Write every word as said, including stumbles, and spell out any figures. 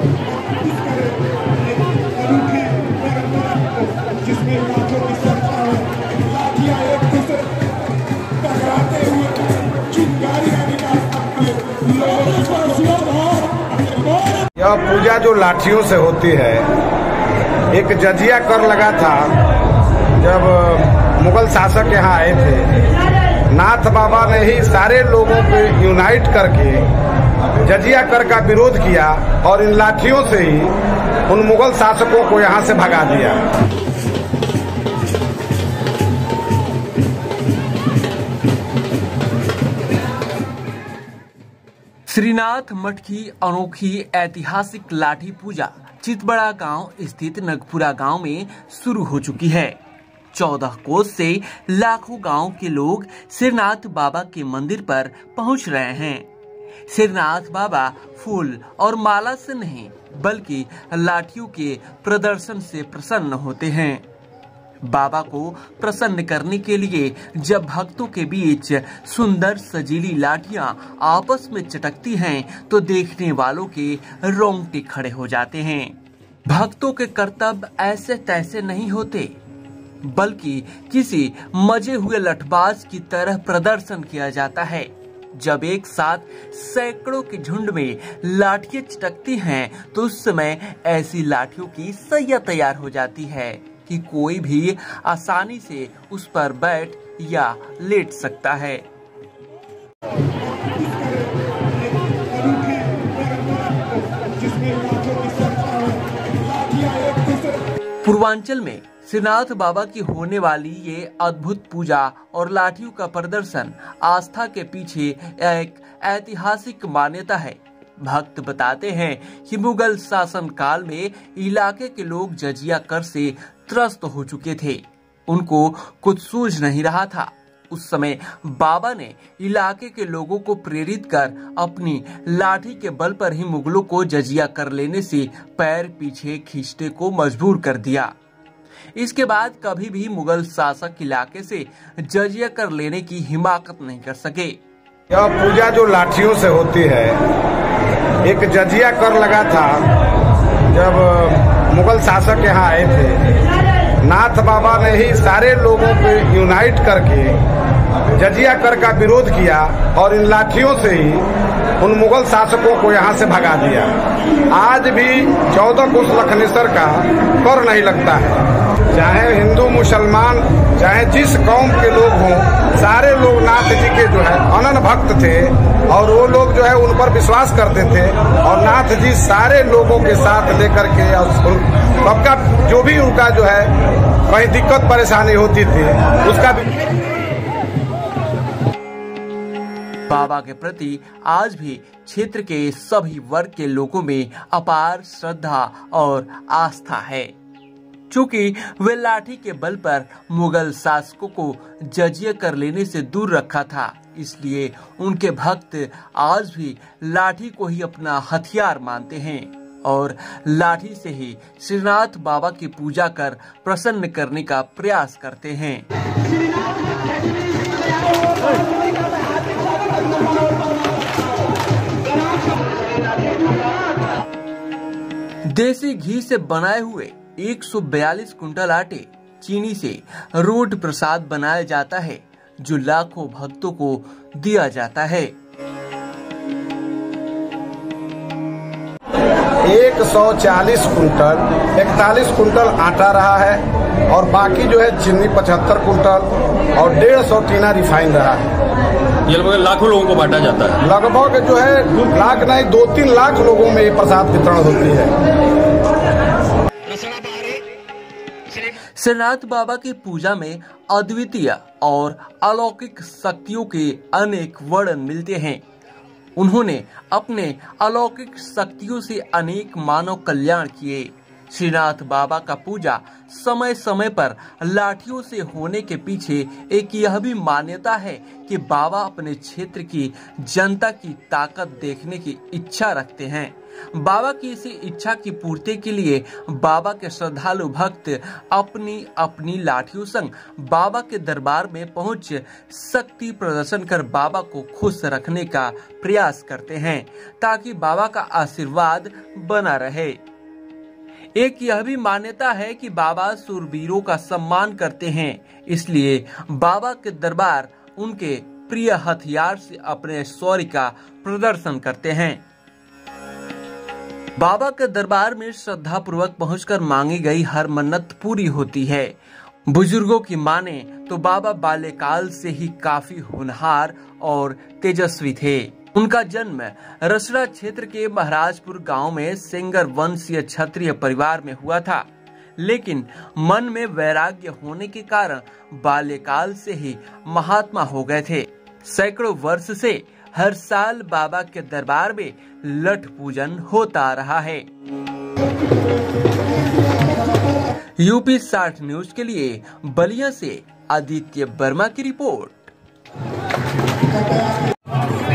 यह पूजा जो लाठियों से होती है, एक जजिया कर लगा था जब मुगल शासक यहाँ आए थे। नाथ बाबा ने ही सारे लोगों को यूनाइट करके जजिया कर का विरोध किया और इन लाठियों से ही उन मुगल शासकों को यहाँ से भगा दिया। श्रीनाथ मठ की अनोखी ऐतिहासिक लाठी पूजा चितबड़ा गांव स्थित नगपुरा गांव में शुरू हो चुकी है। चौदह कोस से लाखों गांव के लोग श्रीनाथ बाबा के मंदिर पर पहुंच रहे हैं। श्रीनाथ बाबा फूल और माला से नहीं बल्कि लाठियों के प्रदर्शन से प्रसन्न होते हैं। बाबा को प्रसन्न करने के लिए जब भक्तों के बीच सुंदर सजीली लाठियां आपस में चटकती हैं, तो देखने वालों के रोंगटे खड़े हो जाते हैं। भक्तों के कर्तव्य ऐसे तैसे नहीं होते, बल्कि किसी मजे हुए लठबाज की तरह प्रदर्शन किया जाता है। जब एक साथ सैकड़ों के झुंड में लाठियां चटकती हैं, तो उस समय ऐसी लाठियों की सैया तैयार हो जाती है कि कोई भी आसानी से उस पर बैठ या लेट सकता है। पूर्वांचल में श्रीनाथ बाबा की होने वाली ये अद्भुत पूजा और लाठियों का प्रदर्शन आस्था के पीछे एक ऐतिहासिक मान्यता है। भक्त बताते हैं कि मुगल शासन काल में इलाके के लोग जजिया कर से त्रस्त हो चुके थे। उनको कुछ सूझ नहीं रहा था। उस समय बाबा ने इलाके के लोगों को प्रेरित कर अपनी लाठी के बल पर ही मुगलों को जजिया कर लेने से पैर पीछे खींचने को मजबूर कर दिया। इसके बाद कभी भी मुगल शासक इलाके से जजिया कर लेने की हिमाकत नहीं कर सके। यह पूजा जो लाठियों से होती है, एक जजिया कर लगा था जब मुगल शासक यहाँ आए थे। नाथ बाबा ने ही सारे लोगों को यूनाइट करके जजिया कर का विरोध किया और इन लाठियों से ही उन मुगल शासकों को यहाँ से भगा दिया। आज भी चौदह कोस लखनेसर का कर नहीं लगता है। चाहे हिंदू मुसलमान, चाहे जिस कौम के लोग हों, सारे लोग नाथ जी के जो है अनन्य भक्त थे और वो लोग जो है उन पर विश्वास करते थे और नाथ जी सारे लोगों के साथ लेकर के सबका जो भी उनका जो है कहीं दिक्कत परेशानी होती थी उसका भी। बाबा के प्रति आज भी क्षेत्र के सभी वर्ग के लोगों में अपार श्रद्धा और आस्था है। चूंकि वे लाठी के बल पर मुगल शासकों को जजिया कर लेने से दूर रखा था, इसलिए उनके भक्त आज भी लाठी को ही अपना हथियार मानते हैं और लाठी से ही श्रीनाथ बाबा की पूजा कर प्रसन्न करने का प्रयास करते हैं। देसी घी से बनाए हुए एक सौ बयालीस कुंटल आटे चीनी से रोट प्रसाद बनाया जाता है, जो लाखों भक्तों को दिया जाता है। एक सौ चालीस कुंटल इकतालीस कुंटल आटा रहा है और बाकी जो है चीनी पचहत्तर कुंटल और डेढ़ सौ टीना रिफाइन रहा है। ये लगभग लाखों लोगों को बांटा जाता है। लगभग जो है लाख नहीं दो तीन लाख लोगों में ये प्रसाद वितरण होती है। श्रीनाथ बाबा की पूजा में अद्वितीय और अलौकिक शक्तियों के अनेक वर्णन मिलते हैं। उन्होंने अपने अलौकिक शक्तियों से अनेक मानव कल्याण किए। श्रीनाथ बाबा का पूजा समय समय पर लाठियों से होने के पीछे एक यह भी मान्यता है कि बाबा अपने क्षेत्र की जनता की ताकत देखने की इच्छा रखते हैं। बाबा की इसी इच्छा की पूर्ति के लिए बाबा के श्रद्धालु भक्त अपनी अपनी लाठियों संग बाबा के दरबार में पहुंच शक्ति प्रदर्शन कर बाबा को खुश रखने का प्रयास करते हैं ताकि बाबा का आशीर्वाद बना रहे। एक यह भी मान्यता है कि बाबा शूरवीरों का सम्मान करते हैं, इसलिए बाबा के दरबार उनके प्रिय हथियार से अपने शौर्य का प्रदर्शन करते हैं। बाबा के दरबार में श्रद्धा पूर्वक पहुंचकर मांगी गई हर मन्नत पूरी होती है। बुजुर्गों की माने तो बाबा बाल्यकाल से ही काफी होनहार और तेजस्वी थे। उनका जन्म रसड़ा क्षेत्र के महाराजपुर गांव में सेंगर वंशीय क्षत्रिय परिवार में हुआ था, लेकिन मन में वैराग्य होने के कारण बाल्यकाल से ही महात्मा हो गए थे। सैकड़ों वर्ष से हर साल बाबा के दरबार में लठ पूजन होता रहा है। यूपी साठ न्यूज के लिए बलिया से आदित्य वर्मा की रिपोर्ट।